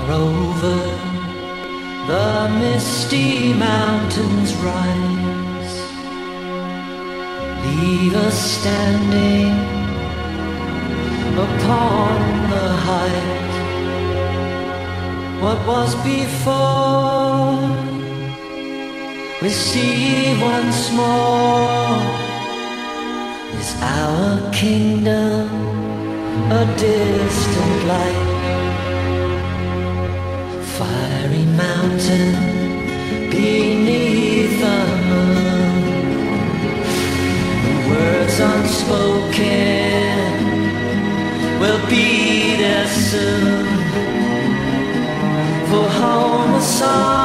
over the misty mountains rise, leave us standing upon the height. What was before, we see once more. Is our kingdom a distant light? Fiery mountain beneath the moon, the words unspoken will be there soon. For home a song